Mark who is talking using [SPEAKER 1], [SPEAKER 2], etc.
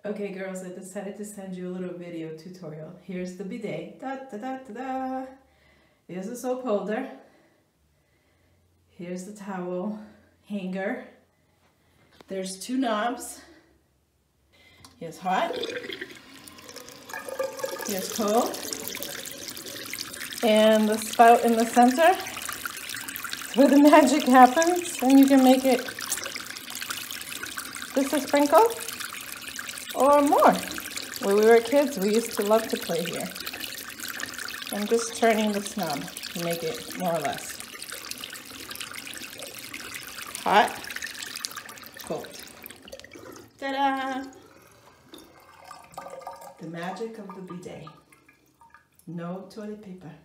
[SPEAKER 1] Okay girls, I decided to send you a little video tutorial. Here's the bidet. Da, da, da, da, da. Here's the soap holder. Here's the towel hanger. There's two knobs. Here's hot. Here's cold. And the spout in the center where the magic happens, and you can make it just a sprinkle or more. When we were kids, we used to love to play here. I'm just turning this knob to make it more or less hot, cold. Ta-da! The magic of the bidet. No toilet paper.